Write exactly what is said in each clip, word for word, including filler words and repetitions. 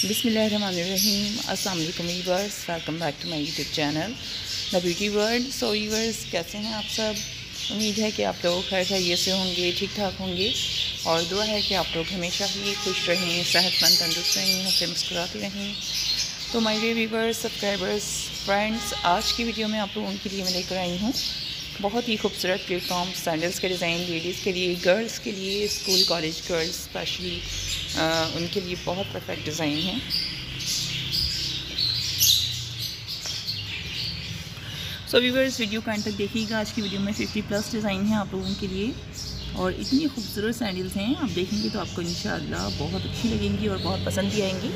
बिस्मिल्लाहिर्रहमानिर्रहीम। अस्सलाम वालेकुम viewers, welcome back to my YouTube channel the beauty world. So viewers, कैसे हैं आप सब? उम्मीद है कि आप लोग खैर खैरियत से होंगे, ठीक ठाक होंगे, और दुआ है कि आप लोग हमेशा ही खुश रहें, सेहतमंद, तंदुरुस्त रहें, हंसते मुस्कुराते रहें। तो my dear viewers, subscribers, friends, आज की वीडियो में आप लोगों के लिए मैं लेकर आई हूँ बहुत ही खूबसूरत प्लेटफॉर्म सैंडल्स के डिज़ाइन। लेडीज़ के लिए, गर्ल्स के लिए, स्कूल कॉलेज गर्ल्स स्पेशली उनके लिए बहुत परफेक्ट डिज़ाइन है। सो व्यूअर्स, वीडियो का एंड तक देखिएगा। आज की वीडियो में फिफ्टी प्लस डिज़ाइन है आप लोगों के लिए, और इतनी खूबसूरत सैंडल्स हैं, आप देखेंगे तो आपको इंशाअल्लाह बहुत अच्छी लगेंगी और बहुत पसंद भी आएंगी।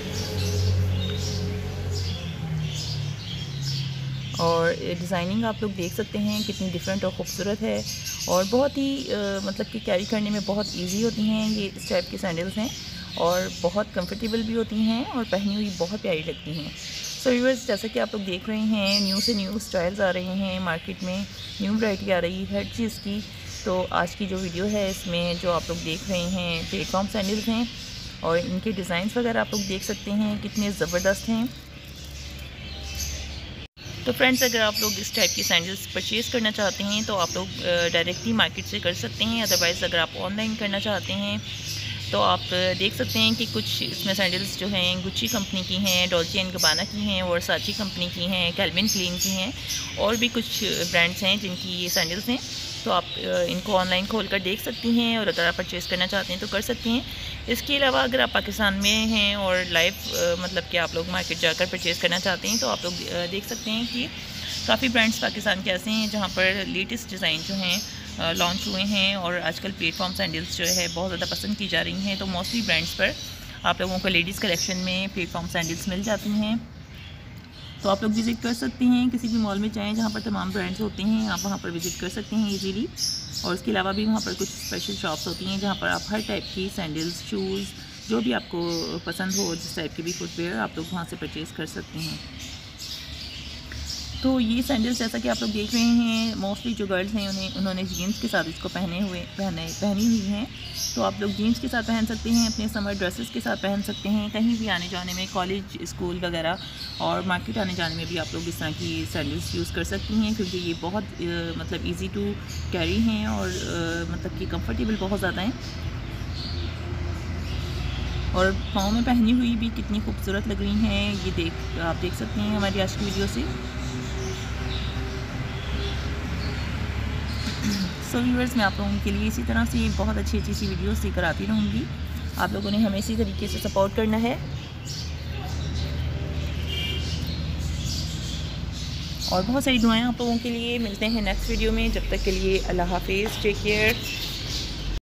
और डिज़ाइनिंग आप लोग देख सकते हैं कितनी डिफरेंट और ख़ूबसूरत है, और बहुत ही आ, मतलब कि कैरी करने में बहुत इजी होती हैं। ये इस टाइप की सैंडल्स हैं और बहुत कंफर्टेबल भी होती हैं और पहनी हुई बहुत प्यारी लगती हैं। सो व्यूअर्स, जैसा कि आप लोग देख रहे हैं, न्यू से न्यू स्टाइल्स आ रहे हैं मार्केट में, न्यू वैरायटी आ रही है हर चीज़ की। तो आज की जो वीडियो है, इसमें जो आप लोग देख रहे हैं प्लेटफॉर्म सैंडल्स हैं, और इनके डिज़ाइंस वगैरह आप लोग देख सकते हैं कितने ज़बरदस्त हैं। तो फ्रेंड्स, अगर आप लोग इस टाइप की सैंडल्स परचेज़ करना चाहते हैं तो आप लोग डायरेक्टली मार्केट से कर सकते हैं। अदरवाइज़ अगर आप ऑनलाइन करना चाहते हैं तो आप देख सकते हैं कि कुछ इसमें सैंडल्स जो हैं गुच्ची कंपनी की हैं, डॉल्चे एंड गबाना की हैं, वर्साची कंपनी की हैं, कैल्विन क्लीन की हैं, और भी कुछ ब्रांड्स हैं जिनकी ये सैंडल्स हैं। तो आप इनको ऑनलाइन खोल कर देख सकती हैं, और अगर आप परचेज़ करना चाहते हैं तो कर सकती हैं। इसके अलावा अगर आप पाकिस्तान में हैं और लाइव मतलब कि आप लोग मार्केट जाकर परचेज़ करना चाहते हैं तो आप लोग देख सकते हैं कि काफ़ी ब्रांड्स पाकिस्तान के ऐसे हैं जहाँ पर लेटेस्ट डिज़ाइन जो हैं लॉन्च हुए हैं, और आजकल प्लेटफॉर्म सैंडल्स जो है बहुत ज़्यादा पसंद की जा रही हैं। तो मोस्टली ब्रांड्स पर आप लोगों को लेडीज़ कलेक्शन में प्लेटफॉर्म सैंडल्स मिल जाती हैं। तो आप लोग विज़िट कर सकते हैं, किसी भी मॉल में चाहें जहाँ पर तमाम ब्रांड्स होते हैं, आप वहाँ पर विज़िट कर सकते हैं इजीली। और इसके अलावा भी वहाँ पर कुछ स्पेशल शॉप्स होती हैं जहाँ पर आप हर टाइप की सैंडल्स, शूज़, जो भी आपको पसंद हो, जिस टाइप के भी फुटवेयर, आप लोग वहाँ से परचेज़ कर सकते हैं। तो ये सैंडल्स जैसा कि आप लोग देख रहे हैं, मोस्टली जो गर्ल्स हैं उन्हें उन्होंने जीन्स के साथ इसको पहने हुए पहने पहनी हुई हैं। तो आप लोग जीन्स के साथ पहन सकते हैं, अपने समर ड्रेसेस के साथ पहन सकते हैं, कहीं भी आने जाने में, कॉलेज, स्कूल वगैरह और मार्केट आने जाने में भी आप लोग इस तरह की सैंडल्स यूज़ कर सकती हैं, क्योंकि ये बहुत आ, मतलब ईजी टू कैरी हैं, और आ, मतलब कि कंफर्टेबल बहुत ज़्यादा हैं, और पाँव में पहनी हुई भी कितनी खूबसूरत लग रही हैं, ये देख आप देख सकते हैं हमारी आज की वीडियो से। सो व्यूअर्स, मैं आप लोगों के लिए इसी तरह से बहुत अच्छी अच्छी सी वीडियोस लेकर आती रहूँगी। आप लोगों ने हमें इसी तरीके से सपोर्ट करना है, और बहुत सारी दुआएं आप लोगों के लिए। मिलते हैं नेक्स्ट वीडियो में, जब तक के लिए अल्लाह हाफिज़, टेक केयर।